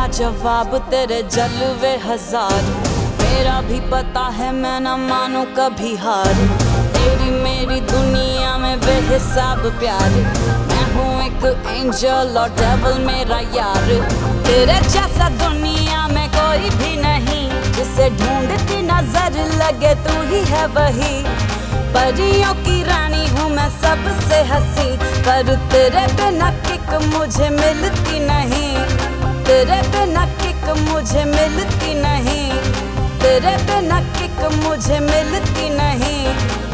लाजवाब तेरे जलवे हजार। मेरा भी पता है मैं न मानू कभी हार। तेरी मेरी दुनिया में बेहिसाब प्यार। मैं हूँ एक एंजल और डेविल मेरा यार। तेरे जैसा दुनिया में कोई भी नहीं, जिसे ढूंढती नजर लगे तू ही है वही। परियों की रानी हूँ मैं सबसे हंसी, पर तेरे बिना किक मुझे मिलती नहीं। तेरे बिना किक मुझे मिलती नहीं। तेरे बिना किक मुझे मिलती नहीं।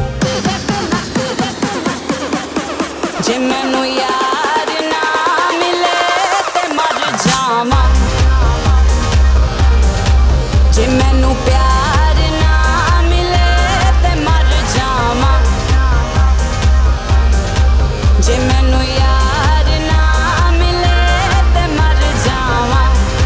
जे मैनू यार ना मिले ते मर जावां। जे मैनू प्यार ना मिले ते मर जावां। जे मैनू यार ना मिले ते मर जावां।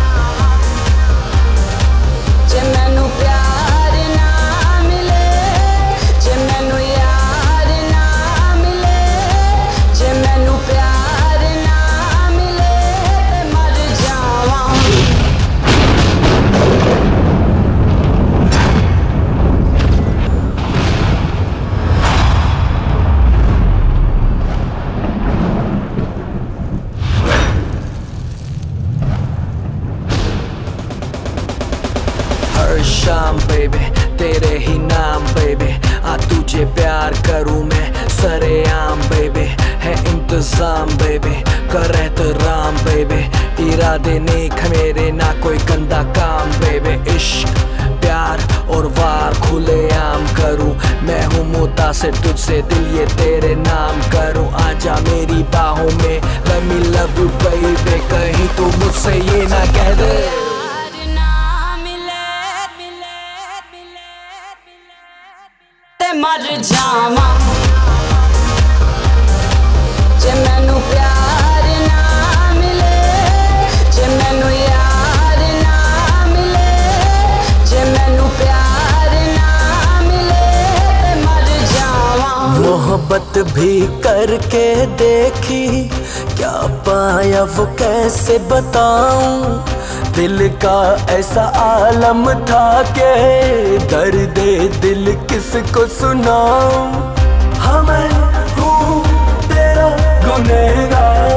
जे मैनू प्यार ना मिले, जे मैनू यार ना मिले, जे मैनू प्यार ना मिले ते मर जावां। हर शाम बेबी तेरे ही नाम बेबी, आ तुझे प्यार करूँ मैं सरेआम बेबी। है इंतजाम बेबी कर एहतराम बेबी। इरादे नेक मेरे ना कोई गंदा काम बेबी। इश्क प्यार और वार खुले आम करूँ। मैं हूँ मुतासिर तुझसे दिल ये तेरे नाम करूँ। आजा मेरी बाहों में let me love you baby। कहीं तू मुझसे ये ना कह दे मर जावां। जे मैनू प्यार ना मिले, जे मैनू यार ना मिले, जे मैनू प्यार ना मिले ते मर जावां। मोहब्बत भी करके देखी, क्या पाया वो कैसे बताऊं। दिल का ऐसा आलम था के दर्द दिल किसको सुनाऊं। हाँ मैं हूँ तेरा गुनहगार,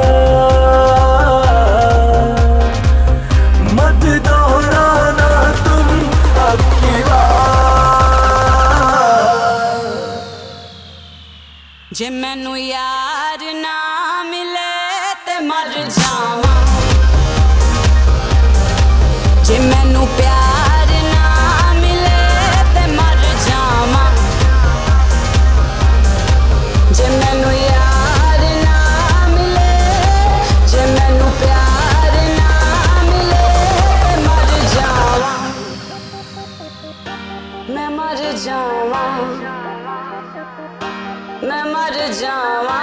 मत दोहराना तुम अब की बात। जे मैनू यार ना मिले ते मर जावां। जे मैनू प्यार ना मिले ते मर जावां। जे मैनू यार ना मिले, जे मैनू प्यार ना मिले ते मर जावां। मैं मर जावां, मैं मर जावां।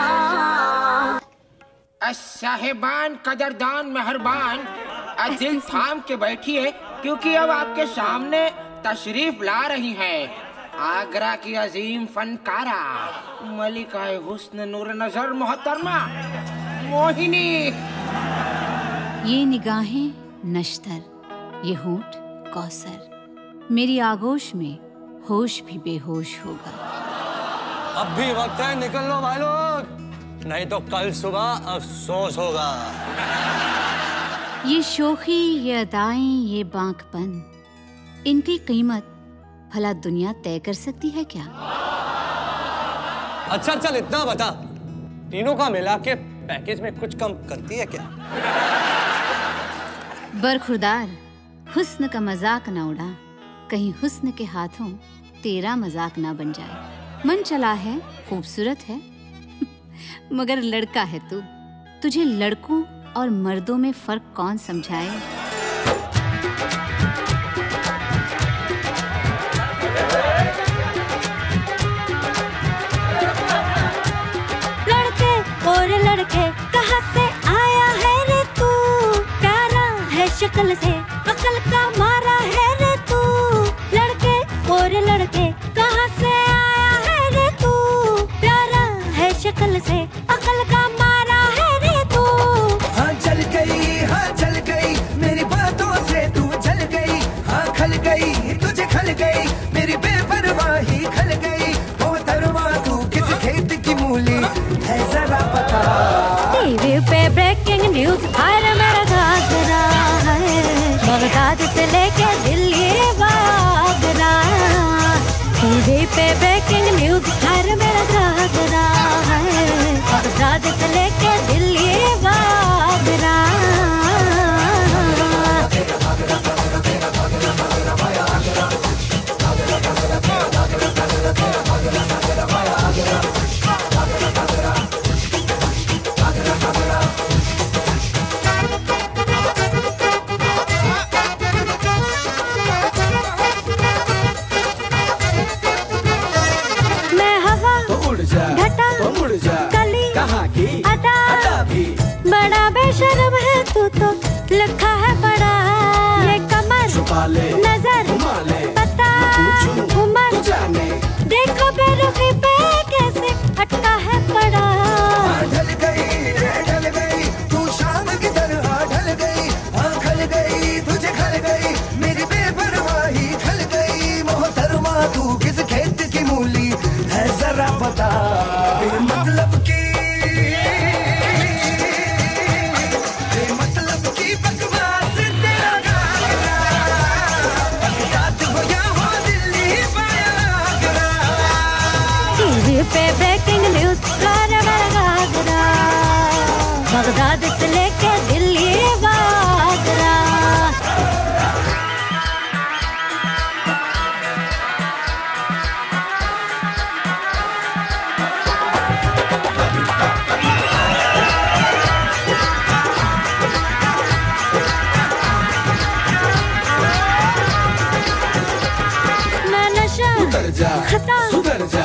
साहिबान कदरदान मेहरबान, दिल थाम के बैठिए क्योंकि अब आपके सामने तशरीफ ला रही हैं आगरा की अजीम फनकारा मलिका हुस्न नूर नजर मोहतरमा मोहिनी। ये निगाहें नश्तर, ये होंठ कौसर। मेरी आगोश में होश भी बेहोश होगा। अब भी वक्त है, निकल लो भाई लोग, नहीं तो कल सुबह अफसोस होगा। ये शोखी, ये अदाएं, ये बांकपन, इनकी कीमत भला दुनिया तय कर सकती है क्या? अच्छा चल इतना बता, तीनों का मिला के पैकेज में कुछ कम करती है क्या? बरखुरदार, हुस्न का मजाक ना उड़ा, कहीं हुस्न के हाथों तेरा मजाक ना बन जाए। मन चला है, खूबसूरत है, मगर लड़का है तू। तुझे लड़कों और मर्दों में फर्क कौन समझाए? लड़के और लड़के कहाँ से आया है रे तू? प्यारा है शक्ल से, अकल का मारा है रे तू। लड़के और लड़के कहाँ से आया है रे तू? प्यारा है शक्ल से, अकल का मारा है रे तू। हाँ चल गई मेरी टीवी पे ब्रेकिंग न्यूज हर मेरा घाघरा है, बगदाद से लेके दिल्ली आगरा। बड़ा बेशर्म है तू तो, लिखा है बड़ा ये कमर नजर पता उमर, देखो बेरुखी पे कैसे अटका है पड़ा। ढल गई तू शाम की तरह ढल गई, हाँ खल गई तुझे खल गई, मेरी बेपरवाही खल गई। मोहतरमा तू किस खेत की मूली है जरा पता, मतलब की पे ब्रेकिंग न्यूज घाघरा, बगदाद से लेके दिल्ली आगरा। मैं नशा खता सुधर जा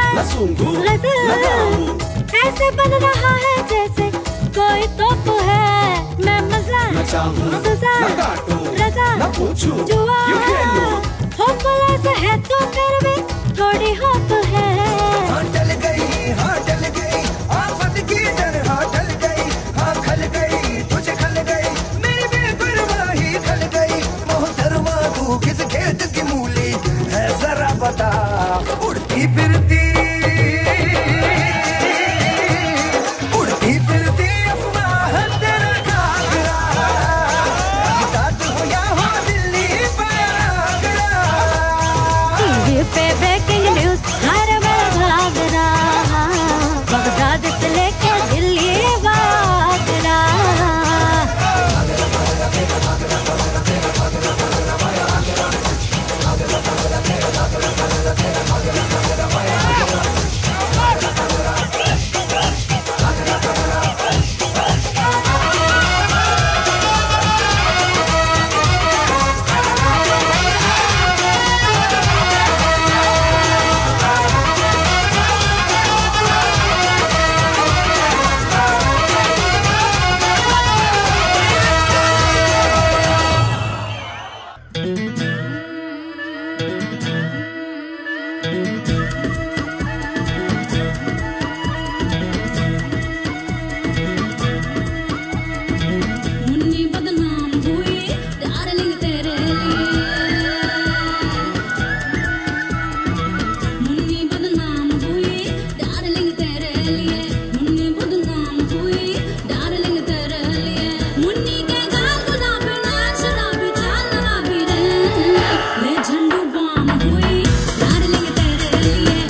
ऐसे बन रहा है जैसे कोई तोप है। मैं मजा सजा रजा जुआ होपलेस है तो फिर भी थोड़ी होप है। ढल गई आफत की तरह ढल गई, हाँ खल गई तुझे खल गई, मेरी बेपरवाही खल गई। मोहतरमा तू किस खेत की मूली है जरा बता, उड़ती फिरती अफवाह तेरा घाघरा, बगदाद हो या हो दिल्ली आगरा। टीवी पे ब्रेकिंग न्यूज हर मेरा घाघरा, बगदाद से लेके दिल्ली आगरा। झंडू बाम हुई डार्लिंग तेरे लिए।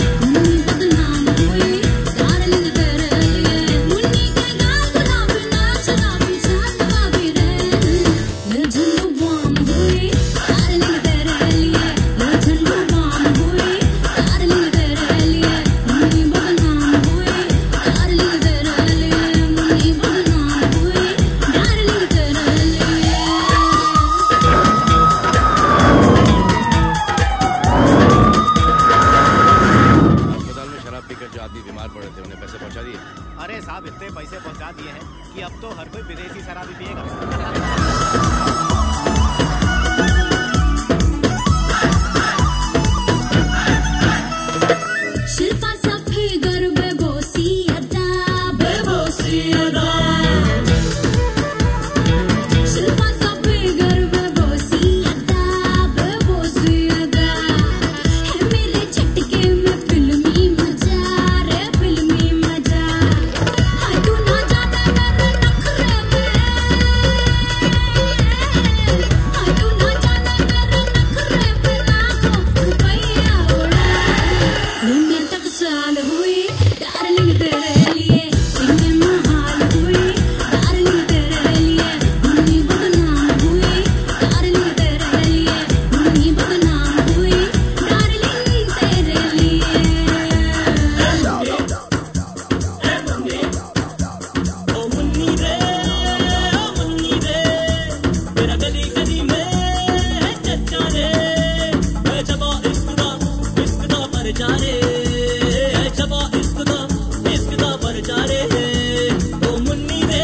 पर जा रे जब इश्क दा पर जा रे ओ मुन्नी रे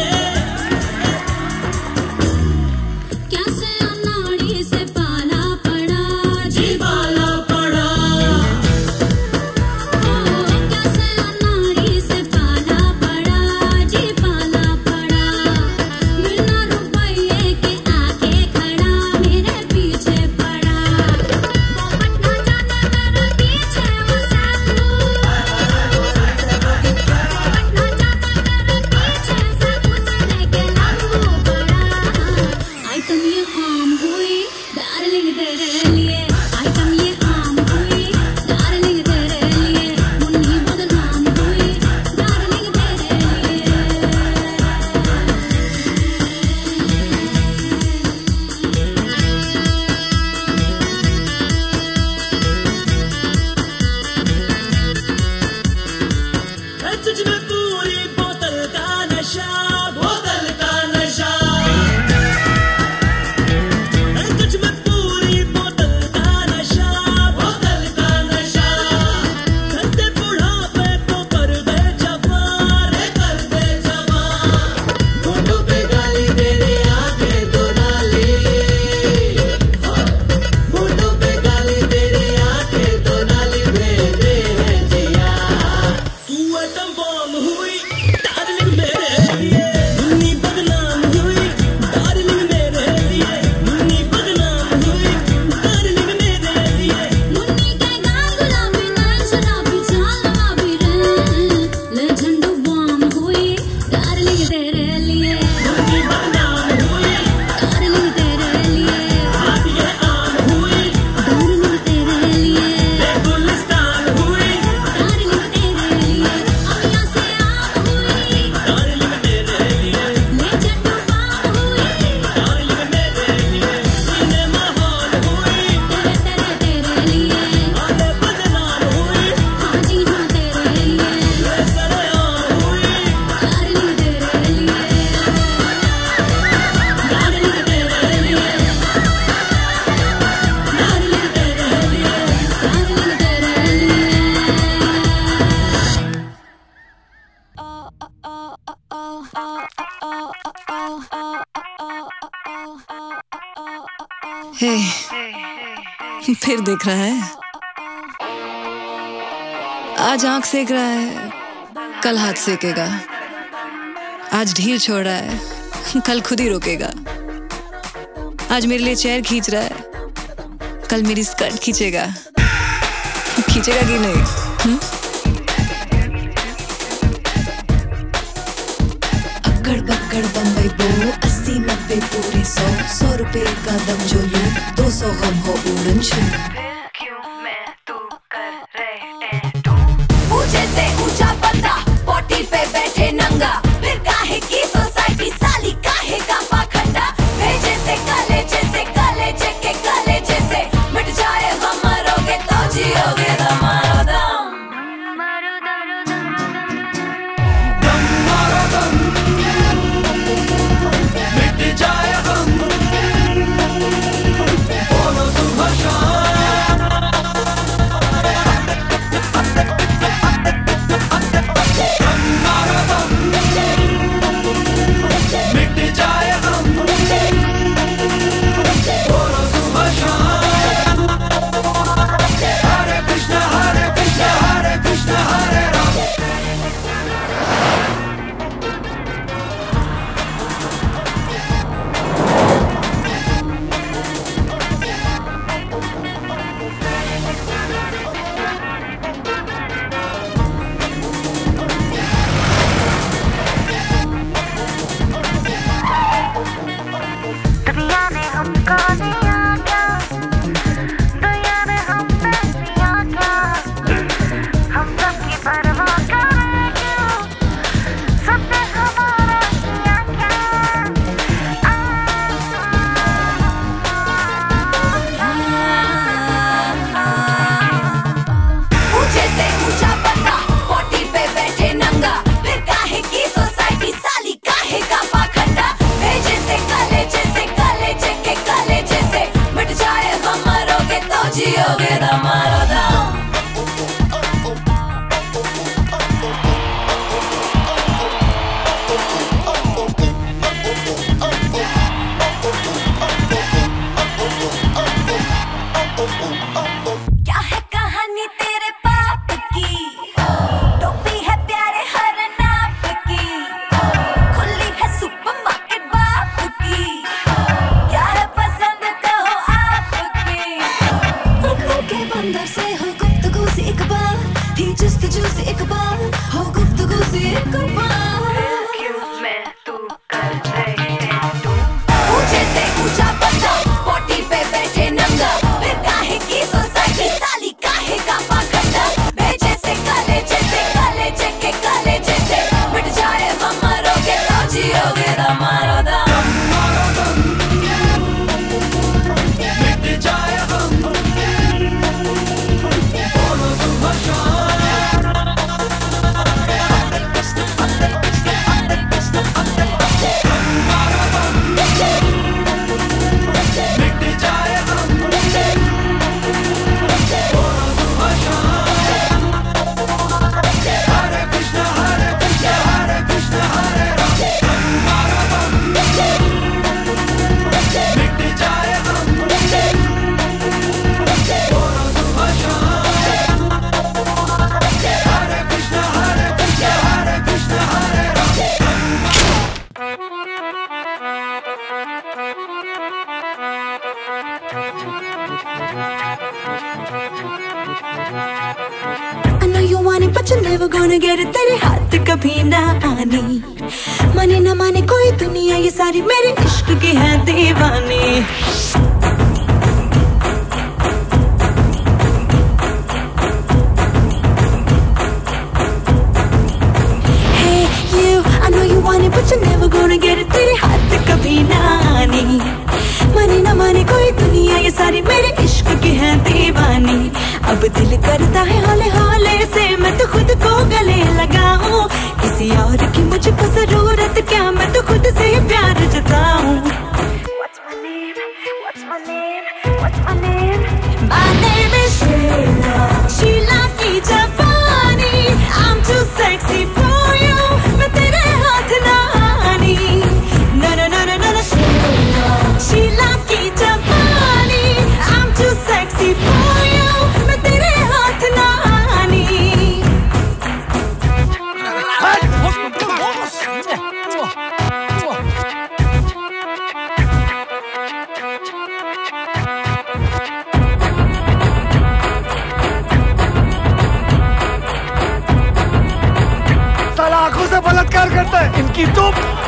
कैसे अनाड़ी से पाला पड़ा जी पाला पड़ा कैसे अनाड़ी से पाला पड़ा जी पाला पड़ा बिना रुपये के आके खड़ा मेरे पीछे पड़ा पटना जाने मेरे पीछे वो साधु पटना जाने मेरे पीछे साधु से लेके लागू पड़ा आइटम ये आम हुई डार्लिंग तेरे लिए आइटम ये आम हुई डार्लिंग तेरे लिए मुन्नी बदनाम हुई डार्लिंग तेरे लिए तुझ में पूरी बोतल का नशा बोतल का नशा तुझ में पूरी बोतल का नशा बोतल का नशा करते बुढ़ापे को कर दे जवान कर दे जवान होठों पे गाली तेरे आंखें दो नाली होठों पे गाली तेरे आंखें दो नाली भेदे है जिया तू एटम बम हुई डार्लिंग मेरे लिए मुन्नी बदनाम हुई डार्लिंग मेरे लिए मुन्नी बदनाम हुई डार्लिंग मेरे लिए मुन्नी के गाल गुलाबी नैन शराबी चाल नवाबी रे ले झंडू बम हुई डार्लिंग तेरे लिए मुन्नी बदनाम हुई डार्लिंग तेरे लिए बात ये आम हुई डार्लिंग तेरे लिए गुलिस्तान हुई डार्लिंग तेरे लिए अमिया से आम हुई डार्लिंग मेरे लिए ले झंडू बम हुई डार्लिंग मेरे लिए सिनेमा हॉल हुई तेरे लिए आले बदनाम हुई हाँ जी हाँ तेरे लिए सरेआम हुई डार्लिंग तेरे लिए डार्लिंग तेरे लिए डार्लिंग तेरे लिए डार्लिंग तेरे हे फिर देख रहा है आज आंख सेक रहा है कल हाथ सेकेगा आज ढील छोड़ रहा है कल खुद ही रोकेगा आज मेरे लिए चेयर खींच रहा है कल मेरी स्कर्ट खींचेगा खींचेगा कि नहीं अक्कड़ बक्कड़ बम्बई बो 80-90 पूरे 100 रुपए का दम जो लूं 200 गम हो उड़न छू ऊंचे से ऊंचा बंदा पोटी पे बैठे नंगा फिर काहे की सोसाइटी साली काहे का पाखंडा भेजे से कलेजे के कलेजे से मिट जाए हम मरोगे तो जियोगे हमारा दम मिट जाए हम बोलो सुबह शाम गुफ्तगू से एक बार थी जस्तजू से एक बार हो गुफ्तगू से एक बार मैं तू कर रहे ऊंचे से ऊंचा बंदा पोटी पे बैठे नंगा फिर काहे की सोसाइटी साली काहे का पाखंडा भेजे से कलेजे के कलेजे से मिट जाए हमारोगे तो जियोगे हमारो दम मिट जाए हम बोलो सुबह but you're never gonna get it तेरे हाथ कभी ना आनी माने ना माने कोई दुनिया ये सारी मेरे इश्क की है दीवानी Hey you I know you want it but you're never gonna get it तेरे हाथ कभी ना आनी माने ना माने कोई दुनिया ये सारी मेरे इश्क की है दीवानी अब दिल करता है हौले हौले से मैं तो खुद को गले लगाऊं किसी और की मुझको जरूरत क्या मैं तो खुद से ही प्यार जताऊं What's my name? What's my name? What's my name? My name is Sheila Sheila की जापानी I'm too sexy for you मैं तेरे हाथ ना आनी No no no no no Sheila Sheila की जापानी I'm too sexy for you मैं तेरे हाथ ना आनी साला आंखों से बलात्कार करता है इनकी तो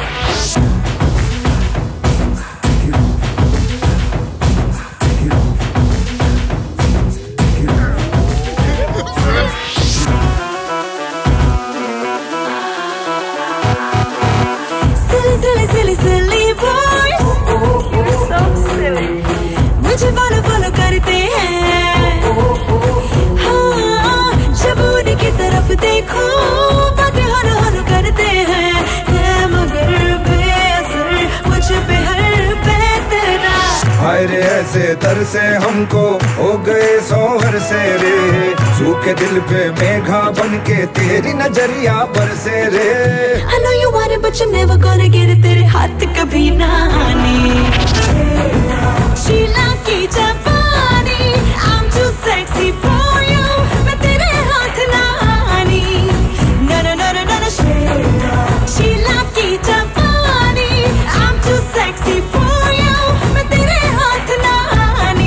silly boys so silly मुझे follow करते हैं हाँ जब उनकी तरफ देखो बातें हर करते हैं मगर बेअसर मुझ पे हर बेतरा हाय रे ऐसे तरसे हमको हो गए सोहर से रे सूखे दिल पे मेघा बनके तेरी नजरिया बरसे रे I know you want it but you're never gonna get it तेरे हाथ कभी ना आने शीला की जापानी I'm too sexy for you मैं तेरे हाथ ना आनी No no no no no Sheila की जापानी I'm too sexy for you मैं तेरे हाथ ना आनी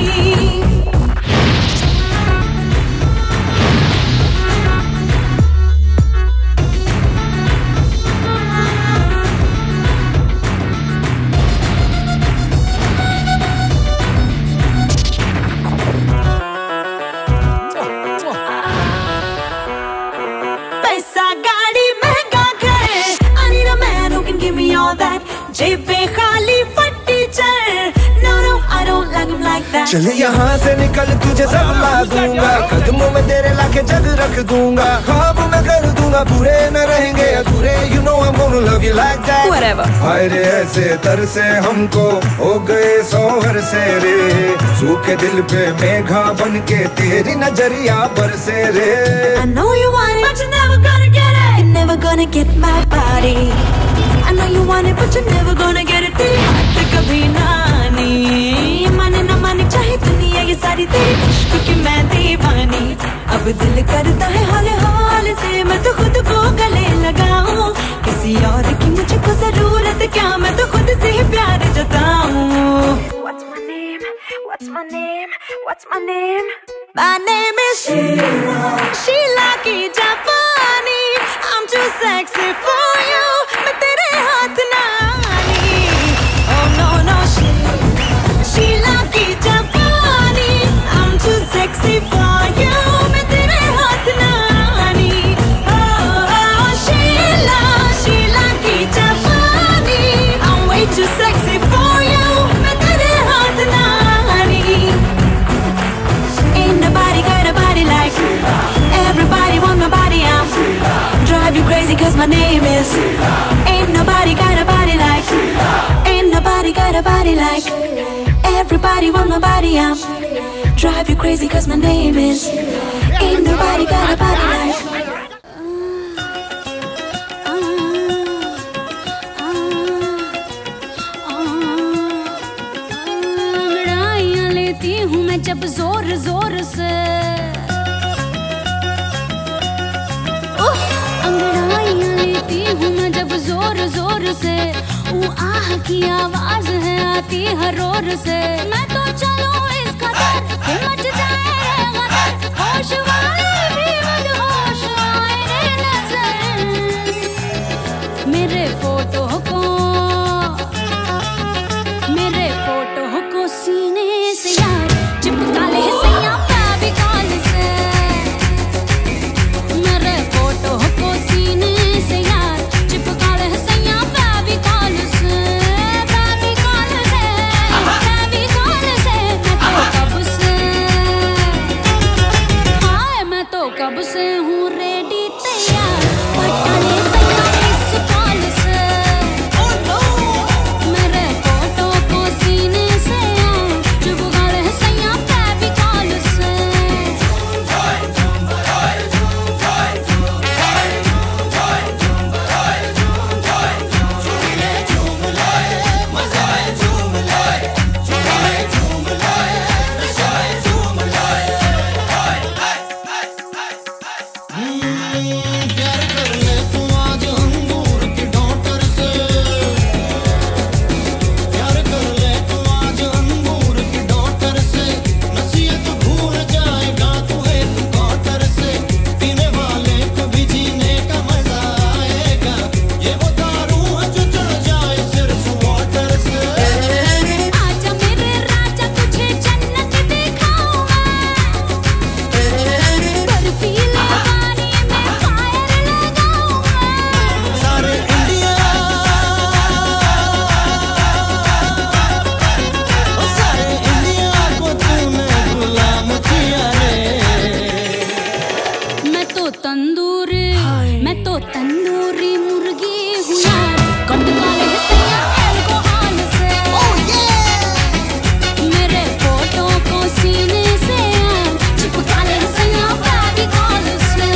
जेबें खाली फटी चल No no I don't like him like that चल यहाँ से निकल तुझे सब ला दूंगा कदमों में तेरे लाके जग रख दूंगा ख्वाब मैं कर दूंगा पूरे न रहेंगे अधूरे You know I'm gonna love you like that Whatever हाय रे ऐसे तरसे हमको हो गए सोहर से रे सूखे दिल पे मेघा बनके तेरी नजरिया बरसे रे I know you want it but you're never gonna get it You're never gonna get my body I know you want it but you're never gonna get it तेरे हाथ कभी ना आनी माने ना माने चाहे दुनिया ये सारी तेरी इश्क की मैं दीवानी अब दिल करता है हौले हौले से मैं तो खुद को गले लगाऊं किसी और की मुझको जरूरत क्या मैं तो खुद से ही प्यार जताऊं What's my name? What's my name? What's my name? My name is Sheila की जापानी. I'm too sexy for you. मैं तेरे हाथ ना आनी. Oh no no Sheila की जापानी. I'm too sexy for you. मैं तेरे हाथ ना आनी. Oh Sheila की जापानी. I'm way too sexy for you. मैं तेरे हाथ ना आनी. Ain't nobody got a body like everybody want my body. I'm drive you crazy cause my name is. Ain't nobody got a body like. Ain't nobody got a body like everybody want my body. I'm drive you crazy cause my name is. Ain't nobody got a body like. अंगड़ाइयाँ लेती हूँ मैं जब जोर जोर से. अंगड़ाइयाँ लेती हूँ मैं जब जोर जोर से. वो आह की आवाज है आती हर रोर से. मैं तो चलूं इस कदर कि मच जाए गदर. होश वाले भी मदहोश आए नजर. मेरे फोटो को सीने से यार चिपका ले सैया फेविकॉल से. मेरे फोटो को सीने से यार चिपका ले सैया फेविकॉल से. फेविकॉल से मैं तो कब से हूँ रेडी तैयार. पटा ले सैया इस कॉल से. मेरे फोटो को सीने से यार चिपका ले सैया फेविकॉल से. आजा मेरे राजा तुझे जन्नत दिखाऊं मैं. बर्फीली पानी में फायर लगाऊं मैं. सारे इंडिया को तूने गुलाम किया रे. मैं तो तंदूरी मुर्गी हूँ यार. कटका ले सैया अल्कोहल से. मेरे फोटो को सीने से यार चिपका ले सैया फेविकॉल से.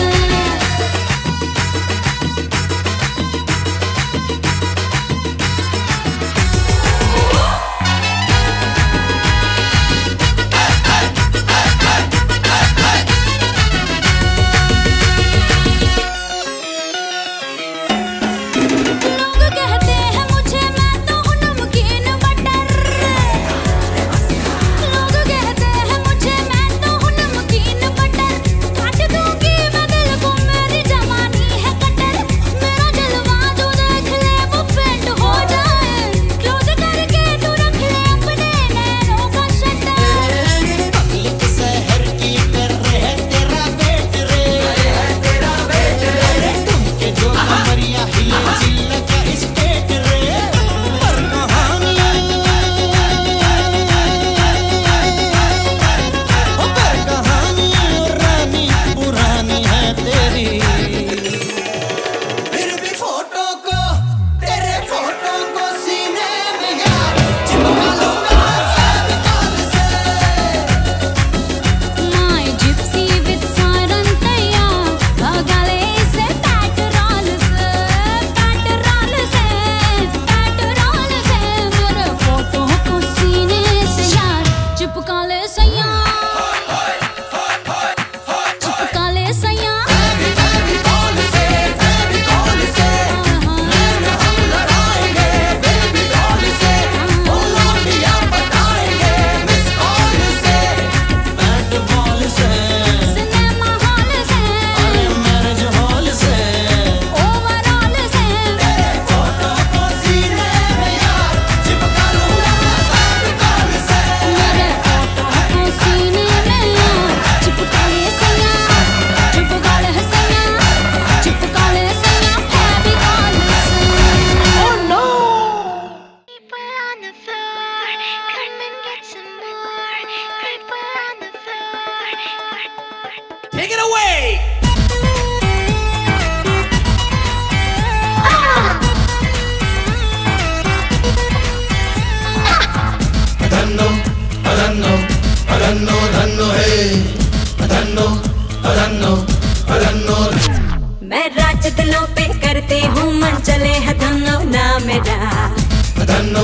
मैं राज दिलों पे करती हूँ मन चले है धन्नो ना मेरा धन्नो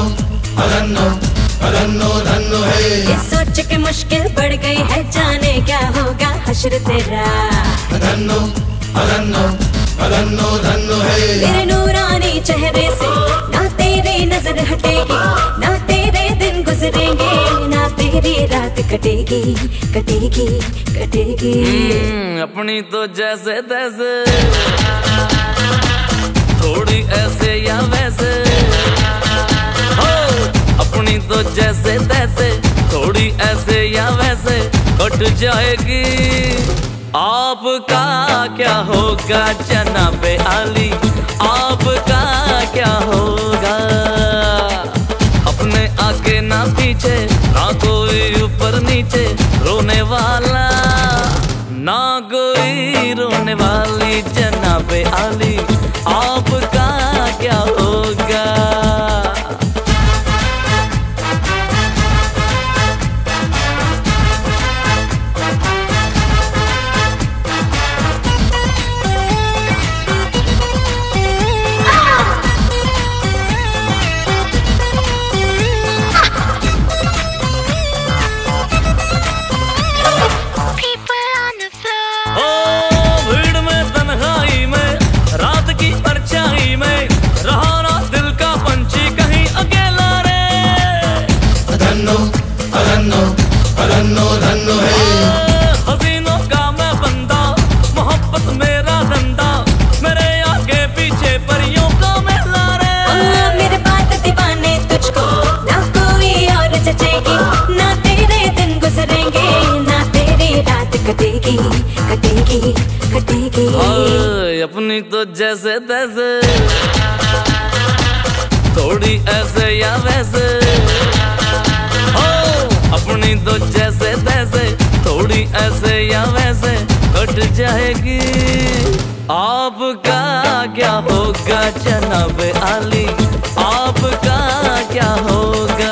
ये सोच के मुश्किल बढ़ गई है जाने क्या होगा हश्र तेरा धन्नो तेरे नूरानी चेहरे से ना तेरी नजर हटेगी ना तेरे दिन गुजरेंगे ना तेरी रात कटेगी कटेगी कटेगी अपनी तो जैसे तैसे थोड़ी ऐसे या वैसे हो अपनी तो जैसे तैसे थोड़ी ऐसे या वैसे कट जाएगी आपका क्या होगा जनाबे आली आपका क्या होगा अपने आगे ना पीछे ना कोई ऊपर नीचे रोने वाला ना कोई रोने वाली जनाबे आली आपका क्या होगा हसीनों का मैं बंदा मोहब्बत मेरा धंधा मेरे आगे पीछे परियों का मेला रे मेरे बात दीवाने तुझको ना कोई और जचेगी ना तेरे दिन गुजरेंगे ना तेरी रात कटेगी कटेगी कटेगी अपनी तो जैसे तैसे थोड़ी ऐसे या वैसे अपनी तो जैसे तैसे थोड़ी ऐसे या वैसे कट जाएगी आपका क्या होगा जनाबे आली आपका क्या होगा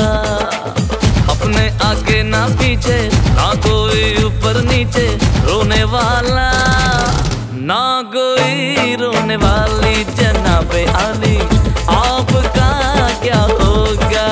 अपने आगे ना पीछे ना कोई ऊपर नीचे रोने वाला ना कोई रोने वाली जनाबे आली आपका क्या होगा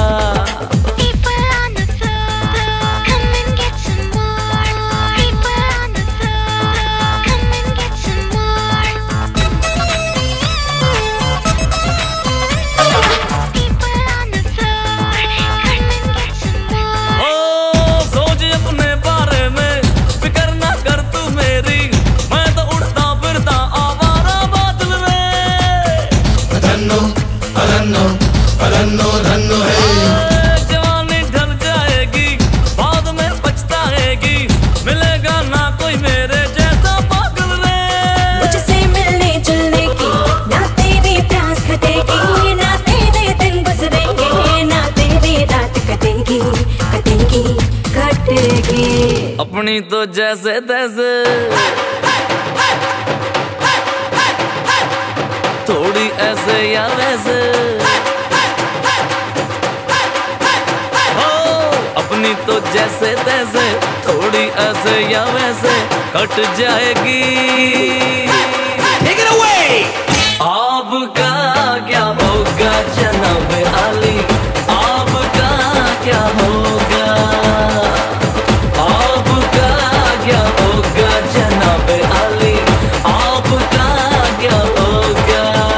जवानी ढल जाएगी बाद में पछताएगी मिलेगा ना कोई मेरे जैसा पागल रे मुझसे मिलने जुलने की ना तेरी प्यास घटेगी ना तेरे दिन गुजरेंगे ना तेरी रात कटेगी कटेगी कटेगी अपनी तो जैसे तैसे थोड़ी ऐसे या वैसे अपनी तो जैसे तैसे थोड़ी ऐसे या वैसे कट जाएगी Take it away! आपका क्या होगा जनाबे आली आपका क्या होगा आपका क्या होगा जनाबे आली आपका क्या होगा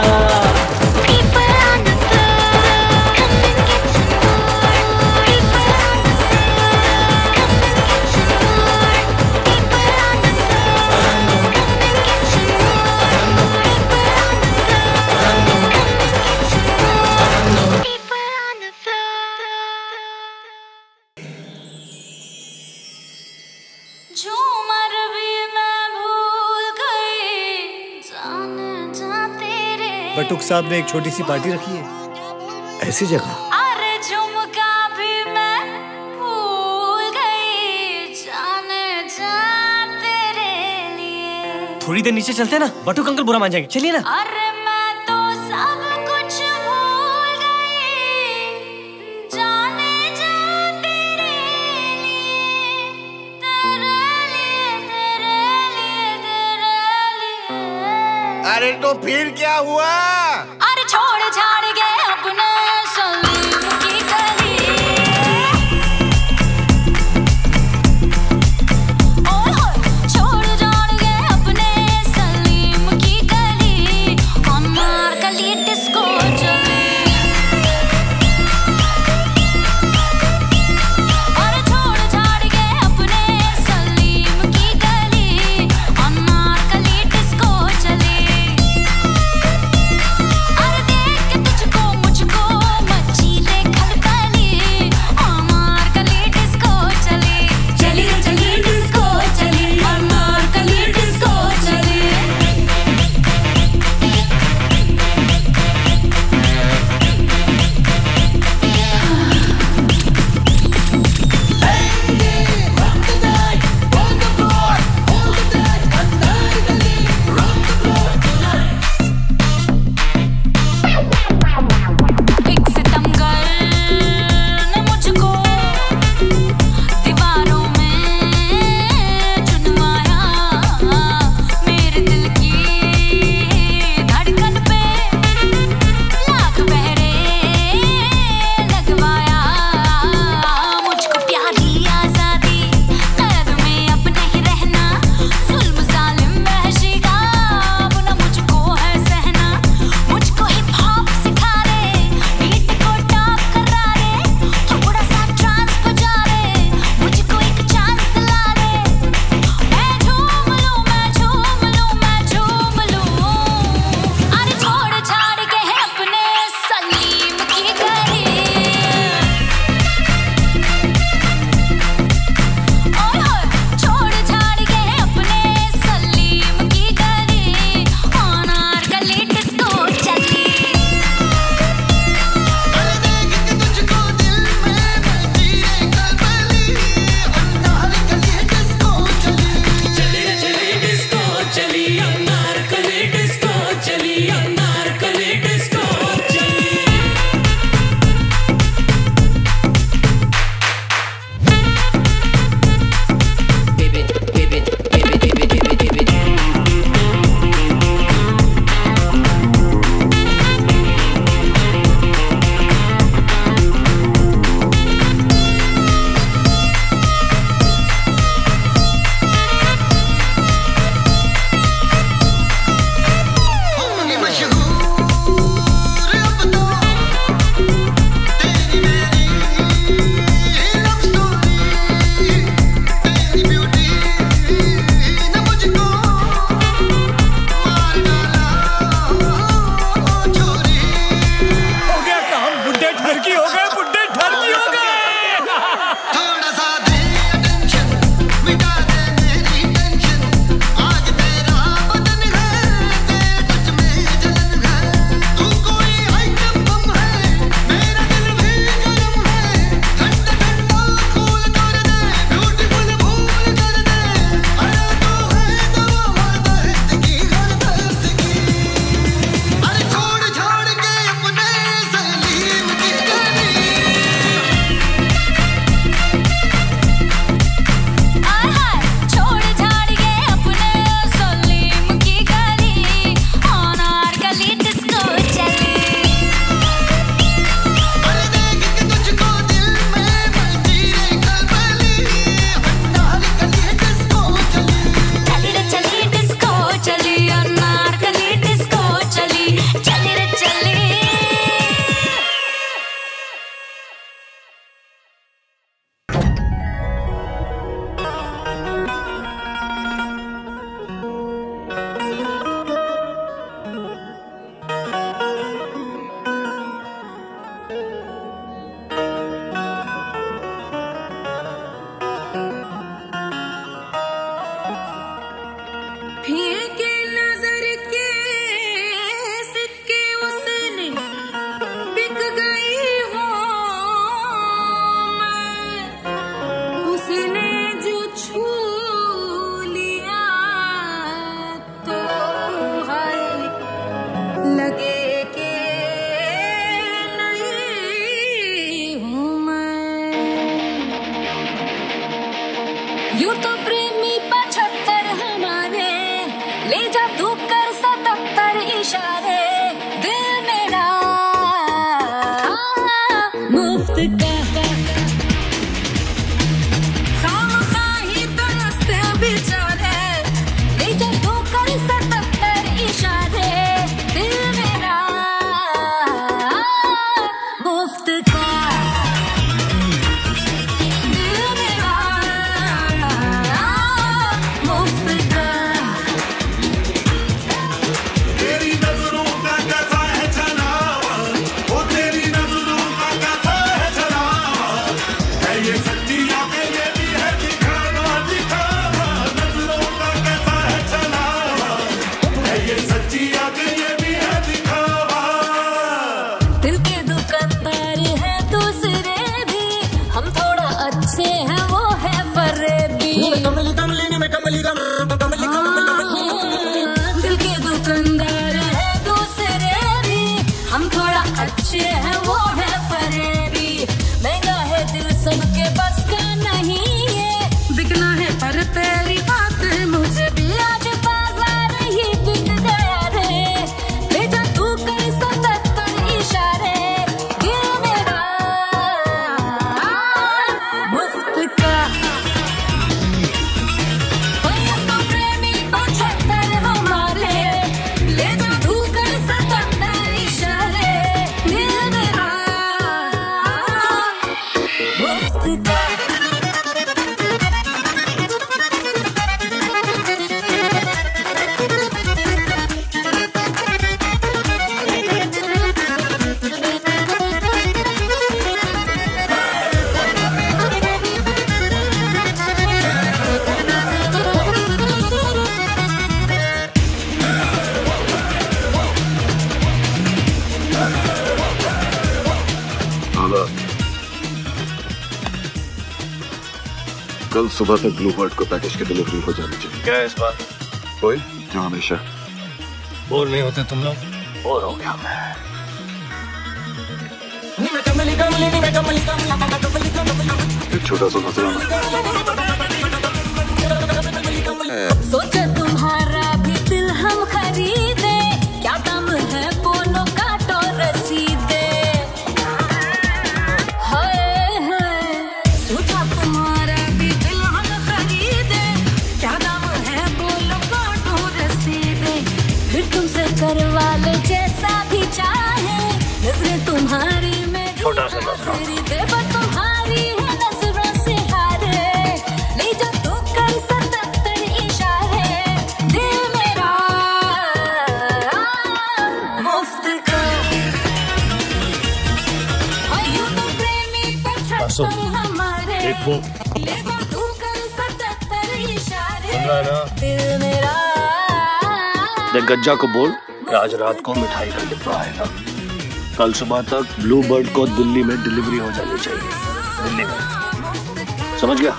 बटुक साहब ने एक छोटी सी पार्टी रखी है ऐसी जगह अरे झुमका भी मैं भूल गई जाने जा तेरे लिए थोड़ी देर नीचे चलते हैं ना बटुक अंकल बुरा मान जाएंगे चलिए ना अरे मैं तो सब कुछ भूल गई जाने जा तेरे लिए अरे तो फिर क्या हुआ? अरे छोड़ छाड़ गए अपने सलीम की गली। छोड़ छाड़ गए अपने सलीम की गली। अनारकली डिस्को चली। अरे छोड़ छाड़ गए अपने सलीम की गली। अनारकली डिस्को चली। अरे देख के कल सुबह तक ब्लू बर्ड को पैकेज की डिलीवरी हो जानी चाहिए। क्या है इस बात? कोई जो हमेशा बोर नहीं होते तुम लोग? बोर हो गया मैं। एक छोटा सा नजराना। सोचा तुम्हारा भी दिल हम खरीदे, क्या दाम है बोलो काटो रसीदे। हाय हाय सोचा तुम्हारा भी दिल हम खरीदे, क्या दाम है बोलो काटो रसीदे। फिर तुमसे करवा ले जैसा भी चाहे, नजरें तुम्हारी मेरी खरीदे, बस तुम्हारी है नजरों से हारे। ले जा तू कर सत्तर इशारे, दिल मेरा मुफ्त का। यूं तो प्रेमी पचहत्तर हमारे, ले जा तू कर सत्तर इशारे, दिल मेरा। देख गज्जा को बोल कि आज रात को मिठाई का डिब्बा आएगा। कल सुबह तक ब्लू बर्ड को दिल्ली में डिलीवरी हो जानी चाहिए। दिल्ली में, समझ गया?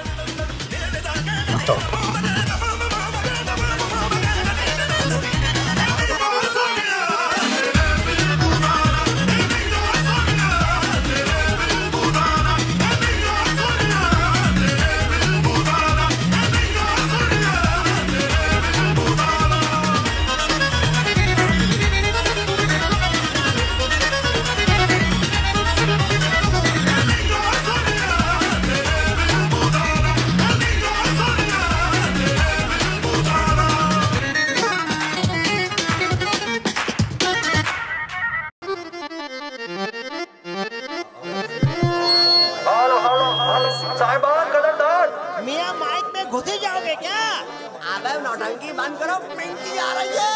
मियां माइक में घुसे जाओगे क्या? अबे नौटंकी बंद करो, पिंकी आ रही है।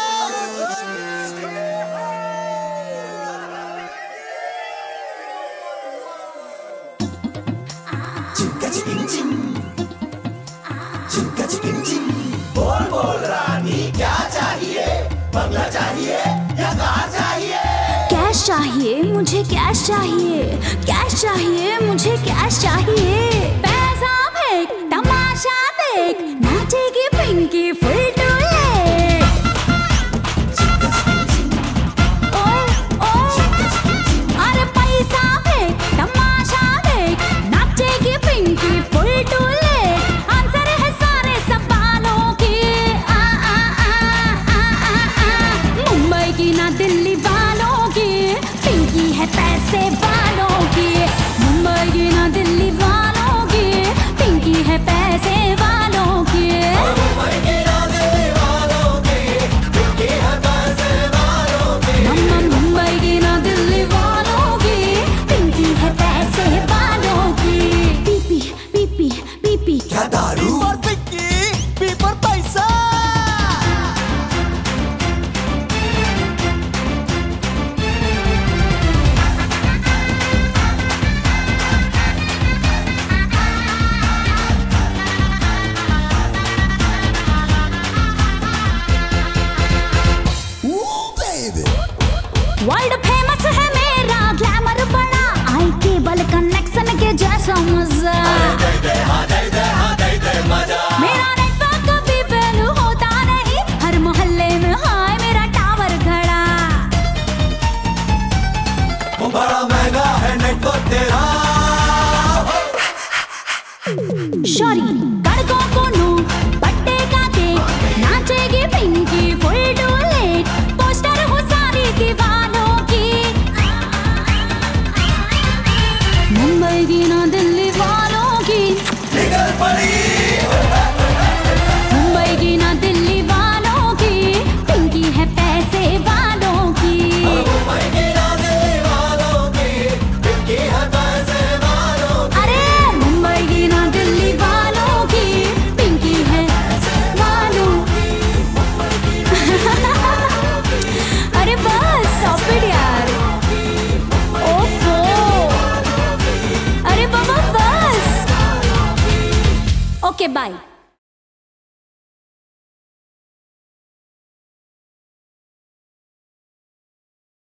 बोल बोल रानी क्या चाहिए? बंगला चाहिए या कार चाहिए? कैश चाहिए मुझे, कैश चाहिए, कैश चाहिए मुझे, कैश चाहिए। पैसा फेंक तमाशा देख, नाचेगी पिंकी फुल टू लेग। ओए ओए अरे पैसा फेंक तमाशा देख, नाचेगी Pinky full to leg. Answer है सारे सवालों के, आ आ आ आ आ आ। मुंबई की ना दिल्ली वालों की, पिंकी है पैसे वालों की। मुंबई की ना दिल्ली वालों की, पिंकी है पैसे वालों की। मुंबई की ना दिल्ली वालों की, पिंकी है पैसे वालों की। मुंबई की ना दिल्ली वालों की, पिंकी है पैसे वालों की। पीपी पीपी पीपी क्या दारू और पिंकी, पी पर पैसा। वर्ल्ड फेमस है मेरा ग्लैमर बड़ा, आई केबल कनेक्शन के जैसा मजा। मेरा नेटवर्क कभी फेल होता नहीं, हर मोहल्ले में हाय मेरा टावर खड़ा। वो बड़ा महंगा है नेटवर्क तेरा। शोरी कड़कों को नो पट्टे का देख, नाचेगी Pinky full to late. Poster हो सारी दीवानों की, मुंबई की ना दिल्ली वालों की। निकल पड़ी मुंबई की ना दिल्ली वालों की, पिंकी है पैसे वालों की। मुंबई की ना दिल्ली वालों की, पिंकी है पैसे वालों की। अरे मुंबई की ना दिल्ली वालों की, पिंकी है वालों की। अरे बस stop it यार। ओफो अरे बाबा बस। Okay bye.